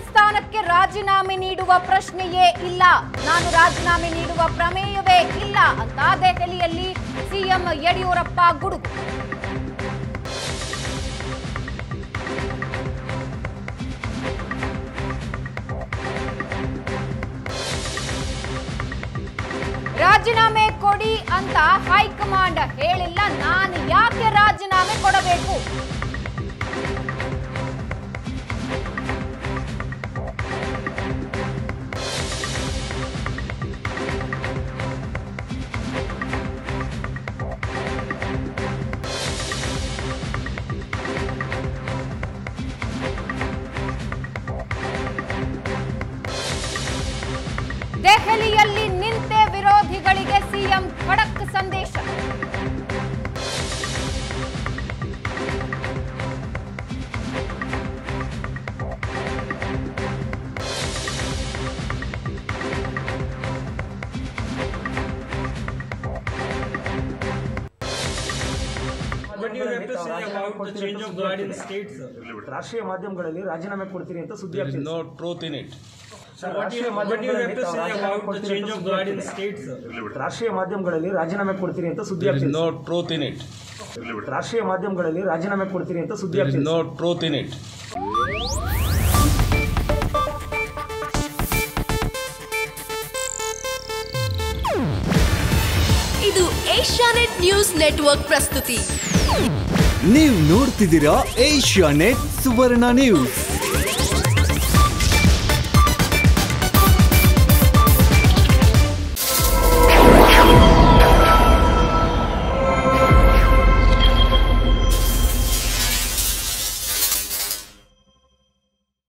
ಸ್ಥಾನಕ್ಕೆ ರಾಜೀನಾಮೆ ನೀಡುವ ಪ್ರಶ್ನೆಯೇ ಇಲ್ಲ, ನಾನು ರಾಜೀನಾಮೆ ನೀಡುವ ಪ್ರಮೇಯವೇ ಇಲ್ಲ ಅಂತ ದೆಹಲಿಯಲ್ಲಿ ಸಿಎಂ ಯಡಿಯೂರಪ್ಪ ಗುಡುಗು. ರಾಜೀನಾಮೆ ಕೊಡಿ ಅಂತ ಹೈಕಮಾಂಡ್ ಹೇಳಿಲ್ಲ, ನಾನು ಯಾಕೆ ರಾಜೀನಾಮೆ ಕೊಡಬೇಕು? ದೆಹಲಿಯಲ್ಲಿ ನಿಂತೆ ವಿರೋಧಿಗಳಿಗೆ ಸಿಎಂ ಖಡಕ್ ಸಂದೇಶ. What do you have to say about the change of guard in states? ರಾಷ್ಟ್ರೀಯ ಮಾಧ್ಯಮಗಳಲ್ಲಿ ರಾಜೀನಾಮೆ ಕೊಡ್ತೀರಿ ಅಂತ ಸುದ್ದಿ ಆಗ್ತಿದೆ. No truth in it. What do you have to say about the change of guard in states? ರಾಷ್ಟ್ರೀಯ ಮಾಧ್ಯಮಗಳಲ್ಲಿ ರಾಜೀನಾಮೆ ಕೊಡ್ತೀರಿ ಅಂತ ಸುದ್ದಿ There is ಆಗ್ತಿದೆ. no truth in it. ರಾಷ್ಟ್ರೀಯ ಮಾಧ್ಯಮಗಳಲ್ಲಿ ರಾಜೀನಾಮೆ ಕೊಡ್ತೀರಿ ಅಂತ ಸುದ್ದಿ There is ಆಗ್ತಿದೆ. no truth in it. ಇದು ಏಷ್ಯಾನೆಟ್ ನ್ಯೂಸ್ ನೆಟ್ವರ್ಕ್ ಪ್ರಸ್ತುತಿ. ನೀವು ನೋಡ್ತಿದ್ದೀರಾ ಏಷ್ಯಾನೆಟ್ ಸುವರ್ಣ ನ್ಯೂಸ್.